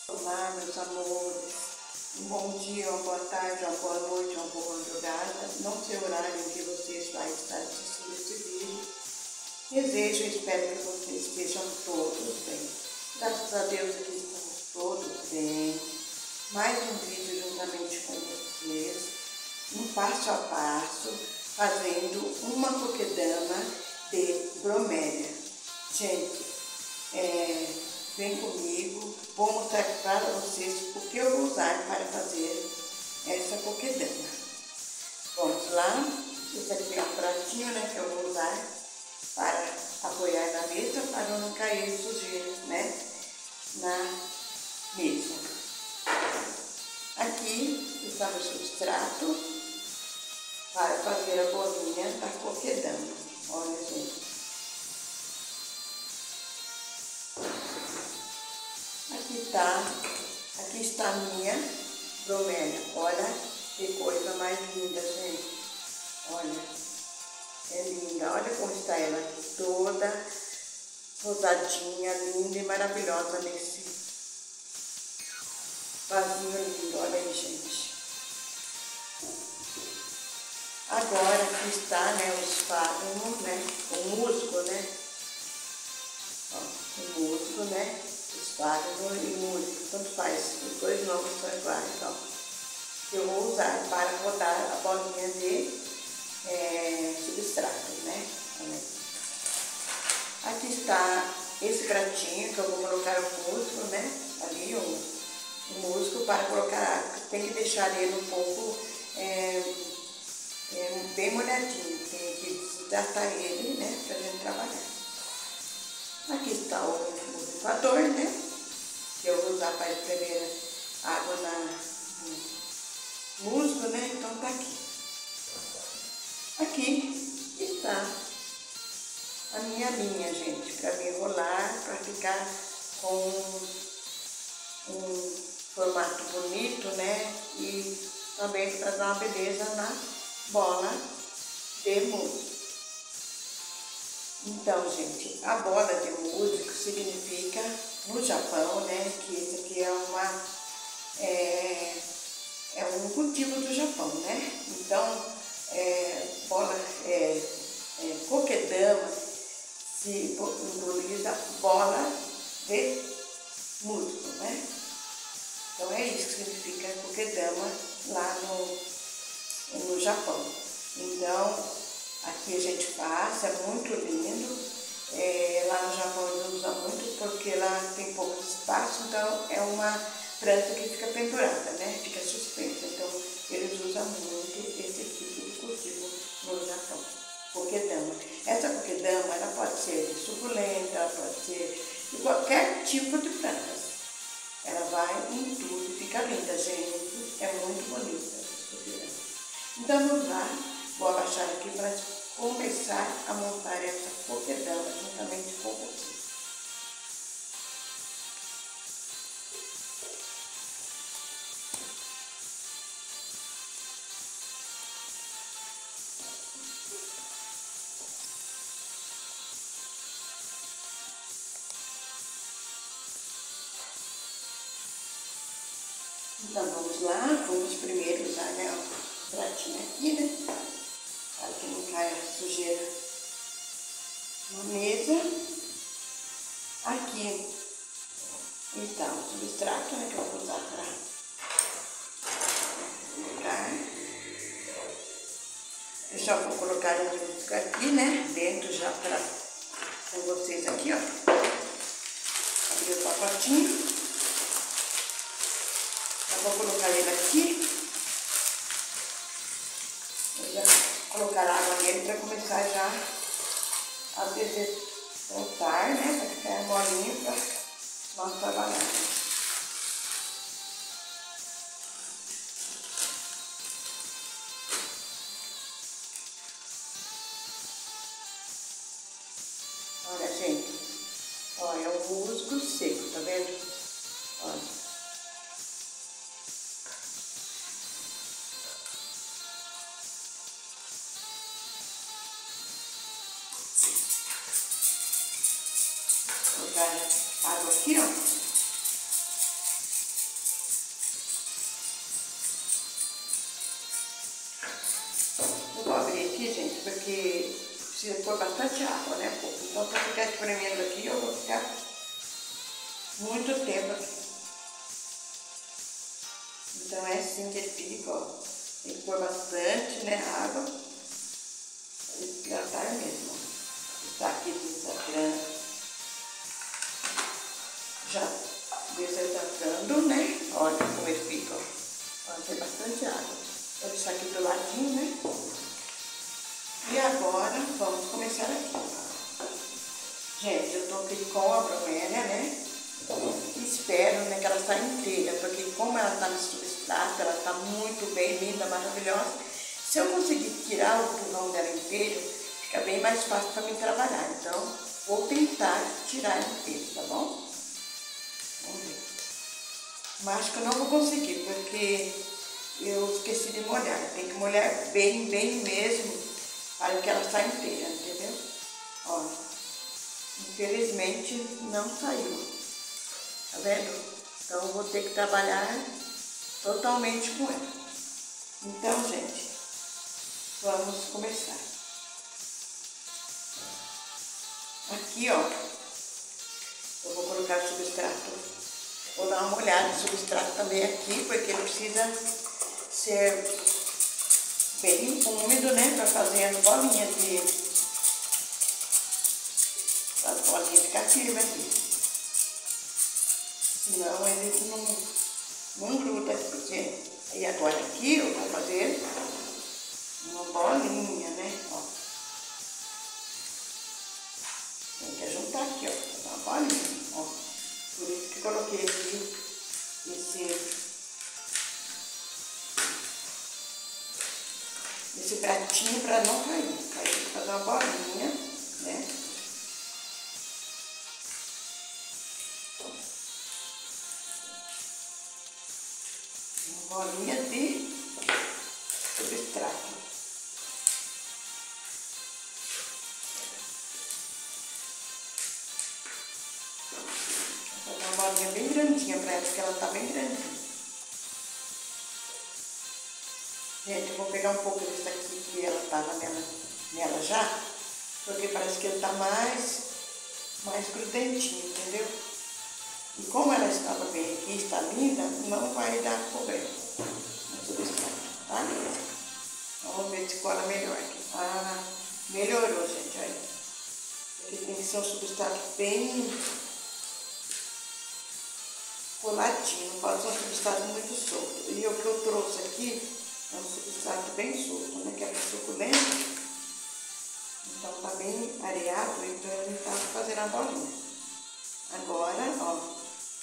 Olá, meus amores. Um bom dia, uma boa tarde, uma boa noite, uma boa madrugada. Não sei o horário em que vocês vão estar assistindo esse vídeo. Desejo e espero que vocês estejam todos bem. Graças a Deus aqui estamos todos bem. Mais um vídeo juntamente com vocês, um passo a passo, fazendo uma coquedama de bromélia. Gente, vem comigo, vou mostrar para vocês o que eu vou usar para fazer essa coquedama. Vamos lá, esse aqui é um pratinho, né, que eu vou usar para apoiar na mesa, para não cair sujeira, né, na mesa. Aqui está o substrato para fazer a bolinha da coquedama. Olha, gente. Aqui está a minha bromélia. Olha que coisa mais linda, gente. Olha, é linda. Olha como está ela, toda rosadinha, linda e maravilhosa nesse vasinho lindo. Olha aí, gente. Agora aqui está, né, o espárrago, né, o musgo, né. Ó, o musgo, né. Espárrago e musgo, tanto faz, os dois nomes são iguais, ó. Eu vou usar para rodar a bolinha de substrato, né? Aqui está esse pratinho que eu vou colocar o musgo, né? Ali o musgo para colocar, tem que deixar ele um pouco bem molhadinho, tem que desidratar ele, né? Pra gente trabalhar. Aqui está o borrifador, né? Que eu vou usar para espremer água no musgo, né? Então tá aqui. Aqui está a minha linha, gente, para me enrolar, para ficar com um formato bonito, né? E também para dar uma beleza na bola de musgo. Então, gente, a bola de musgo significa, no Japão, né, que esse aqui é um cultivo do Japão, né? Então, coquedama simboliza bola de musgo, né? Então, é isso que significa coquedama lá no Japão. Então, aqui a gente faz, é muito lindo. Lá no Japão eles usam muito porque lá tem pouco espaço, então é uma planta que fica pendurada, né? Fica suspensa. Então eles usam muito esse tipo de cultivo no Japão. Coquedama. Essa coquedama, ela pode ser suculenta, ela pode ser de qualquer tipo de plantas. Ela vai em tudo, fica linda, gente. É muito bonita essa coquedama. Então vamos lá, vou abaixar aqui para começar a montar essa coquedama juntamente com você. Então vamos lá, vamos primeiro usar, né, o pratinho aqui, né, para que não caia sujeira na mesa. Aqui está o substrato, né, que eu vou usar para colocar. Eu já vou colocar o musgo aqui, né, dentro já para com vocês aqui, ó. Abrir o pacotinho. Eu vou colocar ele aqui. Vou já colocar água nele para começar já a desenvoltar, né? Para ficar molinho para nós trabalharmos. Olha, gente. Olha, é um musgo seco, tá vendo? Olha. Vou colocar água aqui, ó. aqui, gente, porque precisa pôr bastante água, né, pouco. Então, para ficar espremendo aqui, eu vou ficar muito tempo aqui. Então, é assim que ele fica, ó. Tem que pôr bastante, né, água. Para hidratar mesmo, ó. Está aqui desidratando. Já desidratando, né? Olha como ele fica, ó. Tem bastante água. Vou deixar aqui do ladinho, né? E agora, vamos começar aqui. Gente, eu tô aqui com a bromélia, né? Espero, né, que ela saia inteira, porque como ela tá no substrato, ela tá muito bem, linda, maravilhosa. Se eu conseguir tirar o pulgão dela inteiro, fica bem mais fácil para mim trabalhar. Então, vou tentar tirar inteiro, tá bom? Vamos ver. Mas acho que eu não vou conseguir, porque eu esqueci de molhar. Tem que molhar bem, bem mesmo, para que ela saia inteira, entendeu? Ó, infelizmente não saiu. Tá vendo? Então eu vou ter que trabalhar totalmente com ela. Então, gente, vamos começar. Aqui, ó, eu vou colocar o substrato. Vou dar uma olhada no substrato também aqui, porque ele precisa ser bem úmido, né? Para fazer as bolinhas de... as bolinhas ficar firmes aqui. Senão ele não gruda aqui, gente. E agora aqui eu vou fazer uma bolinha, né? Ó. Tem que juntar aqui, ó. Uma bolinha, ó. Por isso que eu coloquei aqui esse pratinho para não cair. Aí eu vou fazer uma bolinha, né? Uma bolinha de substrato. Vou fazer uma bolinha bem grandinha para ela, porque ela tá bem grandinha. Gente, eu vou pegar um pouco desse aqui que ela tava nela já, porque parece que ele tá mais grudentinho, entendeu? E como ela estava bem aqui, está linda, não vai dar problema no substrato, tá? Vamos ver se cola melhor aqui. Ah, melhorou, gente, olha. Porque tem que ser um substrato bem coladinho, não pode ser um substrato muito solto. E o que eu trouxe aqui é um substrato bem solto, né? Que é para suculento. Então tá bem areado, então ele tá fazendo a bolinha. Agora, ó.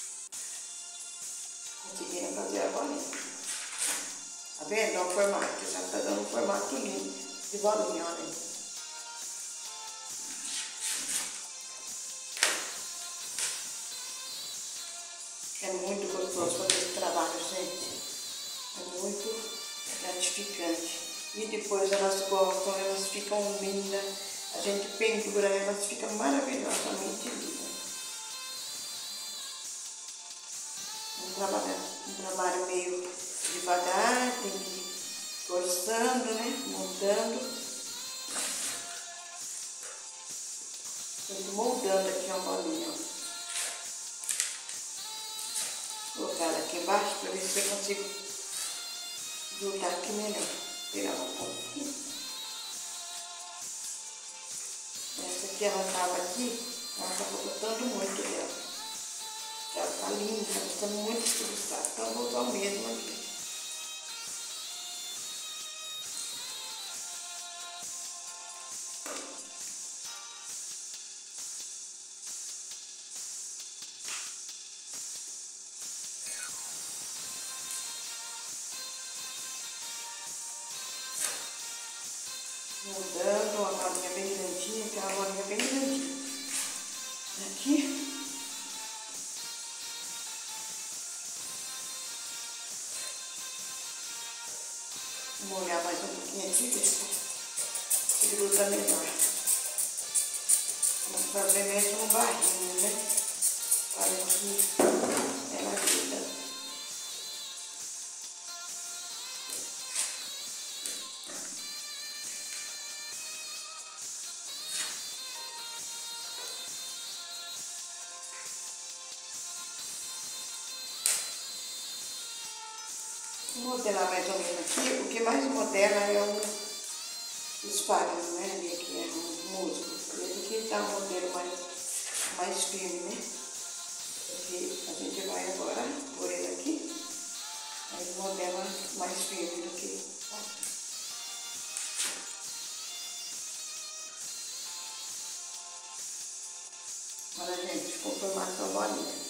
Conseguiram fazer a bolinha. Tá vendo? Olha o formato, já tá dando um formato lindo de bolinha, olha. É muito gostoso fazer esse trabalho, gente. É muito gratificante. E depois elas gostam, elas ficam lindas. A gente pendura, elas ficam maravilhosamente lindas. Um trabalho meio devagar, tem que ir forçando, né? Montando. Estou moldando aqui uma bolinha, ó. Vou colocar ela aqui embaixo para ver se eu consigo juntar aqui melhor. Tirar um pouquinho. Essa aqui ela estava aqui, ela estava botando muito dela. Ela tá linda, tá gostando muito de substrato. Então eu vou usar o mesmo aqui. Mudando uma bolinha bem grandinha, que é uma bolinha bem grandinha. Aqui. Vou molhar mais um pouquinho aqui, ver se gruda melhor. Vamos fazer mesmo um barrinho, né? Para que ela gruda. Vou modelar mais ou menos aqui. O que mais modela é o espárrago, né? Ali aqui é um músculo. Esse aqui tá um modelo mais firme, né? Porque a gente vai agora por ele aqui. Aí modela mais firme do que aqui. Olha, gente, ficou formação bolinha.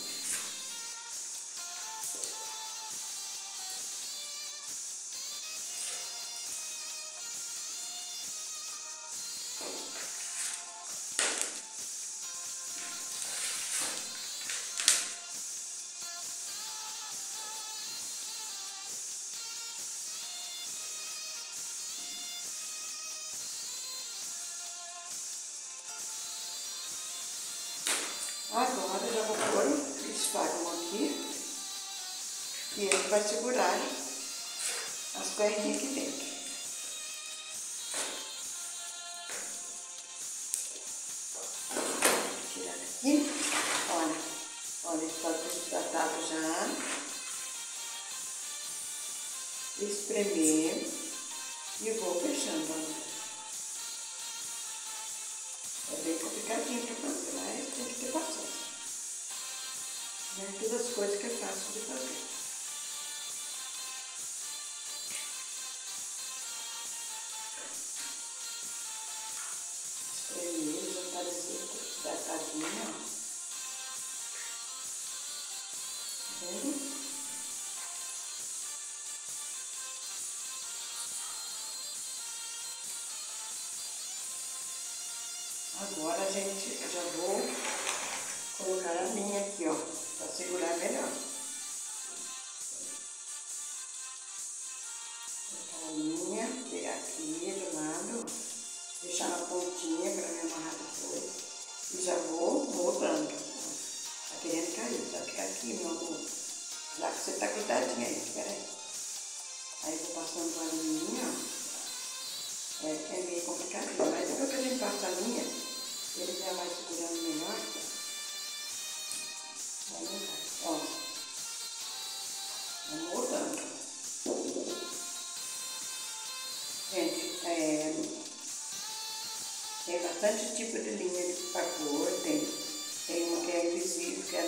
Agora eu já vou pôr o espárrago aqui e ele vai segurar as perninhas aqui dentro. Tirar aqui, olha, está desidratado já. Espremer e vou fechando, olha. É bem complicadinho para fazer, mas tem que ter paciência. Não é todas as coisas que é fácil de fazer. Espremer, já está desidratadinho, ó. Tá vendo? Agora, gente, eu já vou colocar a linha aqui, ó, para segurar melhor. Colocar a linha, pegar aqui do lado, deixar na pontinha para me amarrar depois. E já vou moldando. Tá querendo cair, vai ficar aqui, meu amor. Já que você tá grudadinha aí, peraí. Aí vou passando a linha, ó. É meio complicadinho, mas depois que a gente passa a linha, ele já vai segurando melhor. Aí não vai, ó. Vai moldando. Gente, tem bastante tipo de linha de pavor, tem uma que é invisível, que é a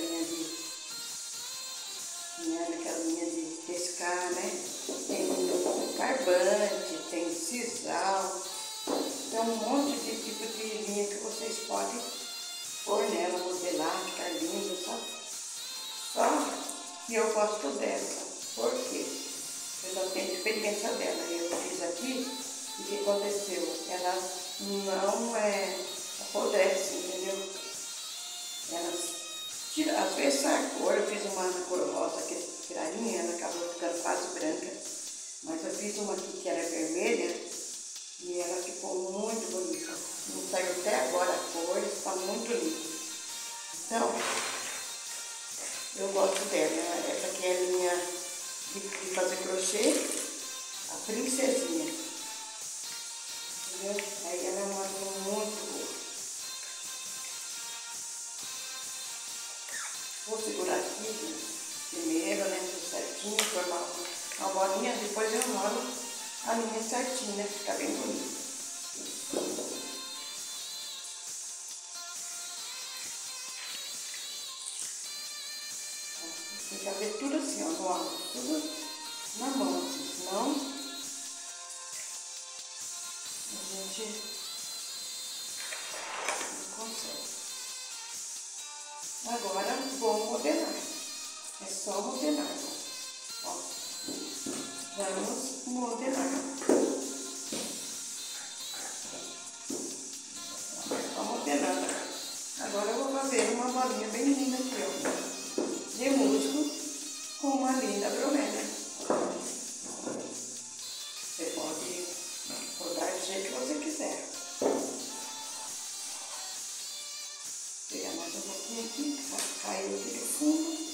aquela linha de pescar, né? Tem barbante, tem sisal, tem um monte de tipo de linha que vocês podem pôr nela, modelar, ficar lindo, sabe? Só que eu gosto dessa, porque eu já tenho experiência dela. Eu fiz aqui e o que aconteceu? Ela não apodrece, entendeu? Ela tira, às vezes sai a cor, eu fiz uma cor rosa que era rainha, ela acabou ficando quase branca. Mas eu fiz uma aqui que era vermelha e ela ficou muito bonita. Não saiu até agora a cor, está muito linda. Então, eu gosto dela. Essa aqui é a linha de fazer crochê, a princesinha. Entendeu? Aí ela é uma linha muito boa. Vou segurar aqui primeiro, né, tudo certinho, formar uma bolinha, depois eu enrolo a linha certinha, né, fica bem bonito. Tem que fazer tudo assim, ó, no alto, tudo na mão, assim, senão a gente não consegue. Agora vou modelar. É só modelar, ó. Vamos modelar. Só modelando. Agora eu vou fazer uma bolinha bem linda aqui, ó. De musgo com uma linda bromélia. Você pode rodar do jeito que você quiser. Vou pegar mais um pouquinho aqui, caiu aqui no fundo.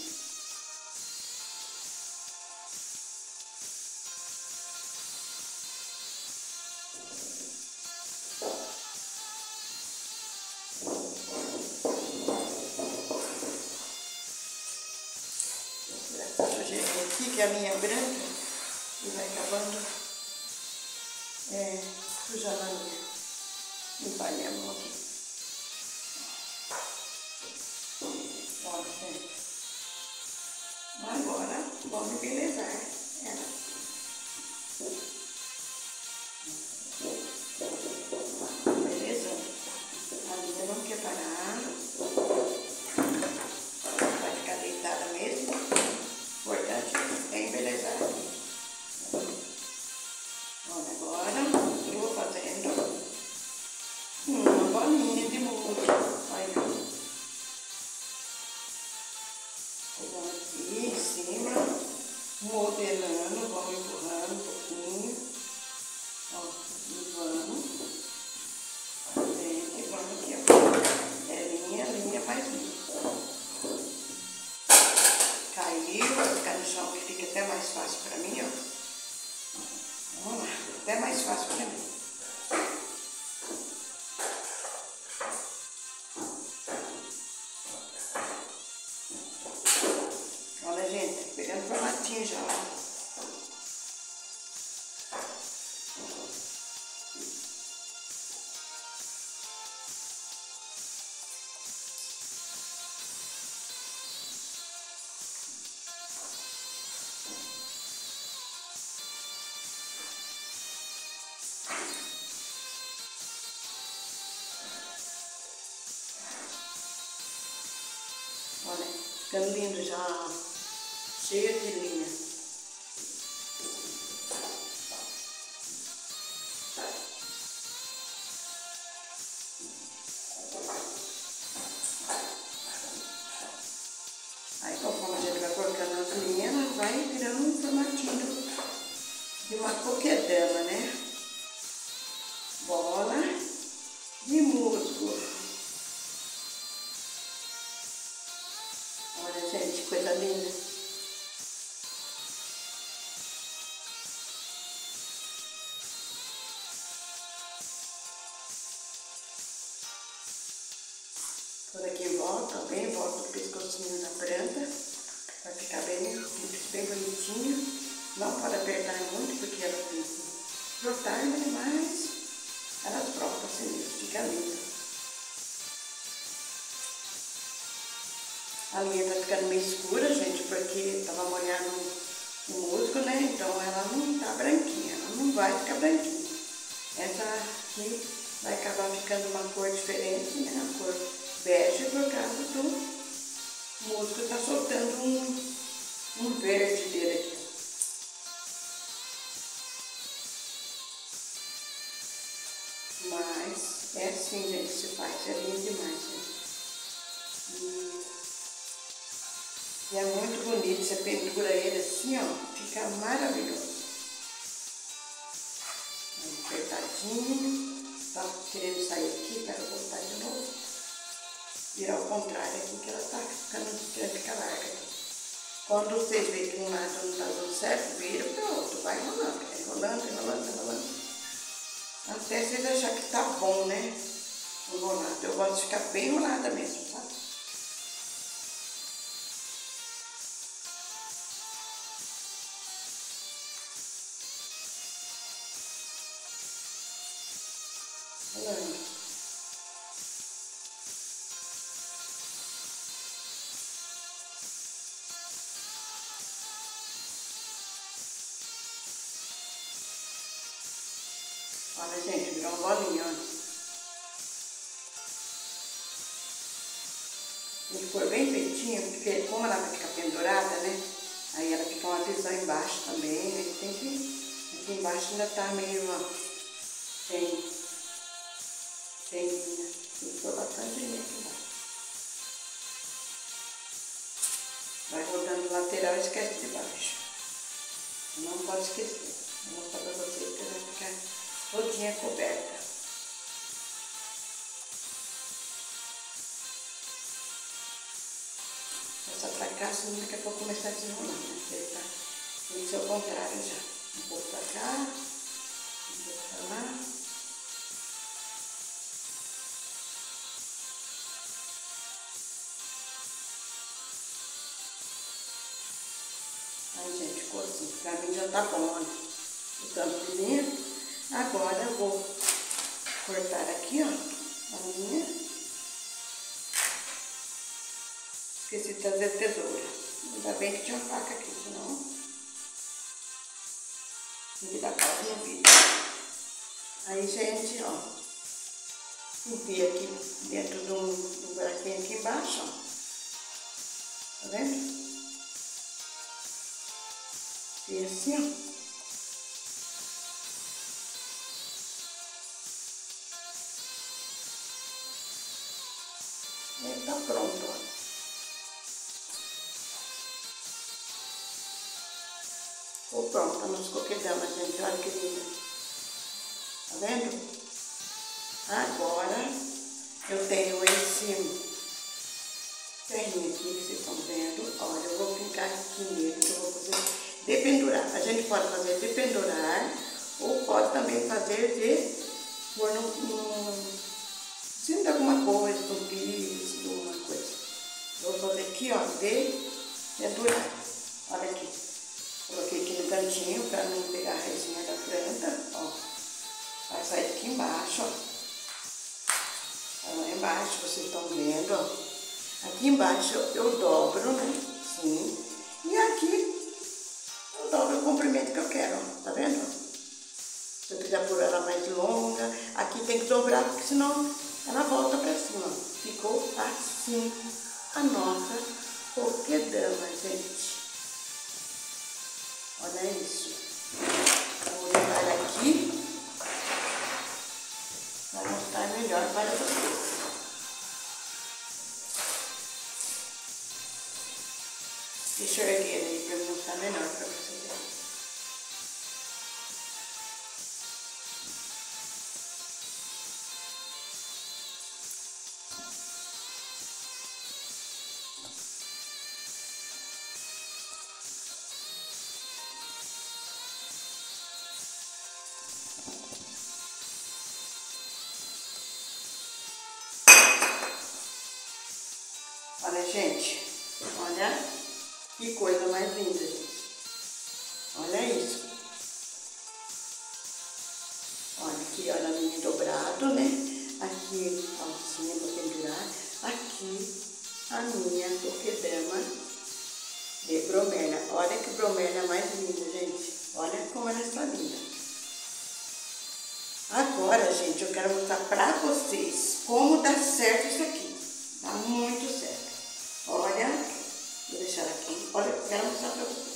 Essa sujeirinha aqui, que é a minha branca, e vai acabando sujando a minha. Limpar minha mão aqui. Olha, gente. Agora, vamos embelezar ela. Belezando. A linha não quer parar. Vai ficar deitada mesmo. O importante é embelezar aqui. Olha, agora eu vou fazendo uma bolinha de mousse. Olha. Pegando aqui em cima, modelando, vamos empurrando um pouquinho. Ó, e vamos. E vamos aqui, ó. Linha mais linha. Caiu, vai ficar no chão que fica até mais fácil pra mim, ó. Vamos lá, até mais fácil pra mim. Olha, gente, pegando formatinho já, ó. Olha, ficando lindo já, ó. Cheio de linha. Aí, conforme a gente vai colocando as linhas, ela vai virando um formatinho de uma coquedama, né? Bola de musgo. Olha, gente, coisa linda. Por aqui em volta, bem em volta do pescocinho da planta. Vai ficar bem bonitinho. Não pode apertar muito, porque ela tem que brotar, mas elas brotam assim mesmo, fica lindo. A linha tá ficando meio escura, gente, porque tava molhado o musgo, né? Então ela não tá branquinha, ela não vai ficar branquinha. Essa aqui vai acabar ficando uma cor diferente, né? A cor bege, por causa do musgo tá soltando um verde dele aqui. Mas é assim, gente, se faz. É lindo demais, gente. E é muito bonito. Você pendura ele assim, ó. Fica maravilhoso. Apertadinho. Tá querendo sair aqui, quero voltar de novo. Virar ao contrário aqui, que ela tá querendo ficar larga aqui. Quando vocês verem que um lado não tá dando certo, vira pro outro. Vai enrolando, enrolando, enrolando, enrolando. Até vocês acharem que tá bom, né? Enrolado. Eu gosto de ficar bem enrolada mesmo, sabe? Enrolando. Olha, gente, virou uma bolinha, ó. E for bem feitinha, porque como ela vai ficar pendurada, né? Aí ela fica uma visão embaixo também, né? Tem que... Aqui embaixo ainda tá meio, ó, sem linha. Tem que pôr bastante linha aqui embaixo. Vai rodando lateral e esquece de baixo. Não pode esquecer. Vou mostrar pra vocês que ela vai ficar todinha coberta. Essa pra cá, senão daqui a pouco começar a desenrolar, né? Porque tá, tem que ser o contrário já. Um pouco pra cá, um pouco pra lá. Ai, gente, ficou assim. Pra mim já tá bom, olha. O tanto de linha. Agora eu vou cortar aqui, ó, a linha. Esqueci de trazer tesoura. Ainda bem que tinha faca aqui, senão não me dá quase no vídeo. Aí, gente, ó, enfiei aqui dentro de um buraquinho aqui embaixo, ó. Tá vendo? E assim, ó. E tá pronto, ó. Ficou pronta nos coquedamas, gente. Olha que linda. Tá vendo? Agora eu tenho esse ferrinho aqui que vocês estão vendo. Olha, eu vou ficar aqui nele, que eu vou fazer dependurar. A gente pode fazer dependurar ou pode também fazer de pôr em cima de alguma coisa, de um piso, de alguma coisa. Eu vou fazer aqui, ó, de pendurar. Olha aqui. Coloquei aqui no cantinho para não pegar a raizinha da planta, ó. Vai sair aqui embaixo, ó. Lá embaixo, vocês estão vendo, ó. Aqui embaixo eu dobro, né? Sim. E aqui eu dobro o comprimento que eu quero, ó. Tá vendo? Se eu quiser pôr ela mais longa, aqui tem que dobrar, porque senão ela volta pra cima. Ficou assim a nossa coquedama, gente. Olha isso. Vou levar ela aqui para mostrar melhor para vocês. Deixa eu erguer aí para mostrar melhor para vocês. Olha, gente, olha que coisa mais linda, gente. Olha isso. Olha aqui, olha a linha dobrado, né? Aqui a alcinha para pendurar. Aqui a minha coquedama de bromélia. Olha que bromélia mais linda, gente. Olha como ela está linda. Agora, gente, eu quero mostrar pra vocês como dá certo isso aqui. Dá muito certo. Olha, vou deixar aqui. Olha, eu quero mostrar pra vocês.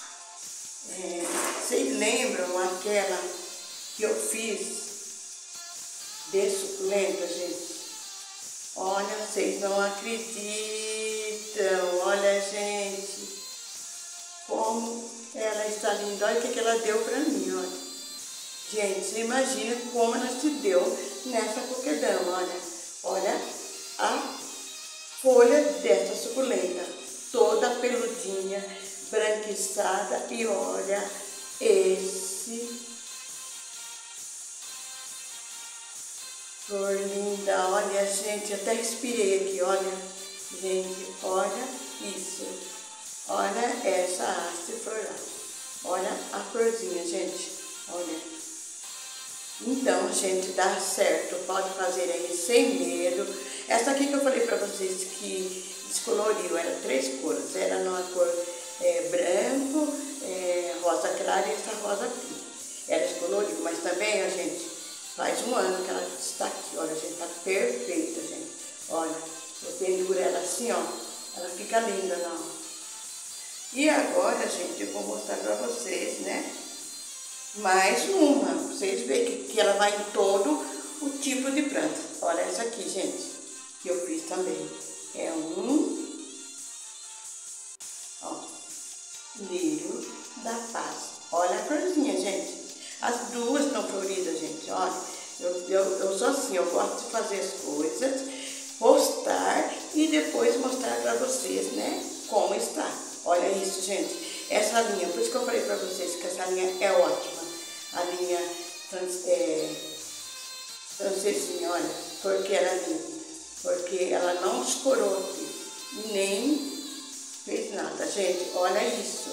Vocês lembram aquela que eu fiz de suculenta, gente? Olha, vocês não acreditam. Olha, gente, como ela está linda. Olha o que ela deu pra mim, olha. Gente, você imagina como ela se deu nessa coquedama, olha. Olha a folha dessa suculenta, toda peludinha, branquiçada. E olha esse flor linda. Olha, gente, até respirei aqui, olha. Gente, olha isso. Olha essa haste floral. Olha a florzinha, gente. Olha. Então, gente, dá certo. Pode fazer aí sem medo. Essa aqui que eu falei pra vocês que descoloriu, era 3 cores. Era numa cor branco, rosa clara e essa rosa aqui. Ela descoloriu, mas também, ó, gente, faz um ano que ela está aqui. Olha, gente, tá perfeita, gente. Olha, eu penduro ela assim, ó. Ela fica linda, não. E agora, gente, eu vou mostrar pra vocês, né? Mais uma, pra vocês verem que ela vai em todo o tipo de planta. Olha essa aqui, gente, que eu fiz também. É ó, lírio da paz. Olha a florzinha, gente. As duas estão floridas, gente. Olha, eu sou assim, eu gosto de fazer as coisas, postar e depois mostrar pra vocês, né, como está. Olha isso, gente. Essa linha, por isso que eu falei pra vocês que essa linha é ótima. A linha francesinha, olha, porque ela é linda. Porque ela não escorou aqui, nem fez nada. Gente, olha isso.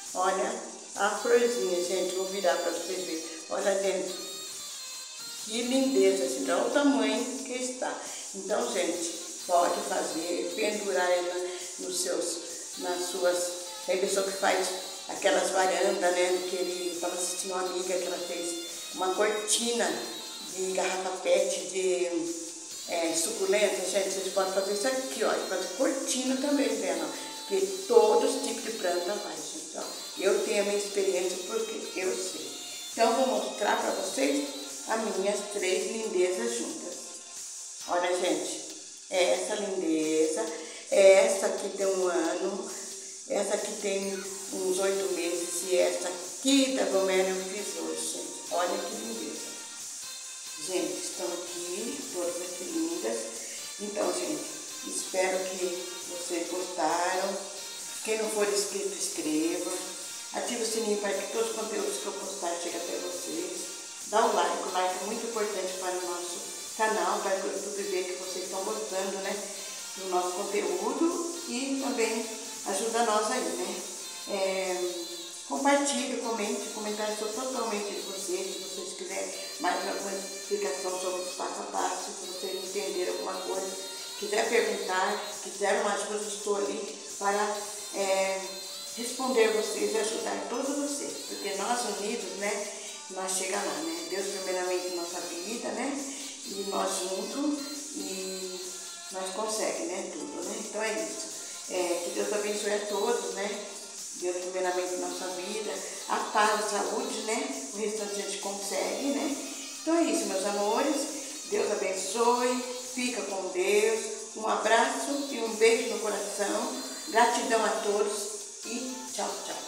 Olha a florzinha, gente, vou virar para vocês verem. Olha dentro. Que lindeza, assim, olha o tamanho que está. Então, gente, pode fazer, pendurar ela nas suas... Tem pessoa que faz aquelas varandas, né, eu estava assistindo uma amiga que ela fez uma cortina de garrafa PET de suculenta. Gente, vocês podem fazer isso aqui, ó, e fazer cortina também dela, porque todos os tipos de planta vai, gente, ó. Eu tenho a minha experiência porque eu sei. Então, vou mostrar para vocês as minhas 3 lindezas juntas. Olha, gente, essa lindeza, essa aqui tem 1 ano, essa aqui tem uns 8 meses e essa aqui da Gomélia eu fiz hoje, gente. Olha que lindeza. Gente, estão aqui, todas aqui lindas. Então, gente, espero que vocês gostaram. Quem não for inscrito, inscreva. Ative o sininho para que todos os conteúdos que eu postar cheguem até vocês. Dá o like é muito importante para o nosso canal, para o YouTube ver que vocês estão gostando, né, do nosso conteúdo e também ajuda nós aí, né. Compartilhe, comente, comentários são totalmente de vocês. Se vocês quiserem mais alguma explicação sobre os passo a passo, se vocês entenderam alguma coisa, quiser perguntar, quiser uma ajuda, estou ali para responder vocês e ajudar todos vocês, porque nós unidos, né, nós chegamos lá, né? Deus primeiramente em nossa vida, né? E nós juntos, e nós conseguimos, né, tudo, né? Então é isso. Que Deus abençoe a todos, né? Deus primeiramente em nossa vida, a paz, a saúde, né? O restante a gente consegue, né? Então é isso, meus amores. Deus abençoe, fica com Deus. Um abraço e um beijo no coração. Gratidão a todos e tchau, tchau.